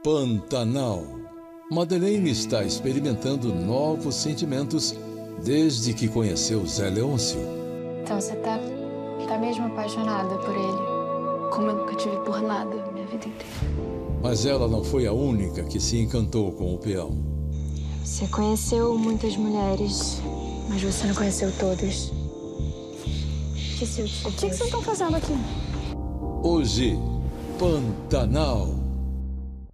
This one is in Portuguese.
Pantanal. Madeleine está experimentando novos sentimentos desde que conheceu Zé Leôncio. Então você tá mesmo apaixonada por ele? Como eu nunca tive por nada minha vida inteira. Mas ela não foi a única que se encantou com o peão. Você conheceu muitas mulheres, mas você não conheceu todas. O que vocês estão fazendo aqui? Hoje, Pantanal.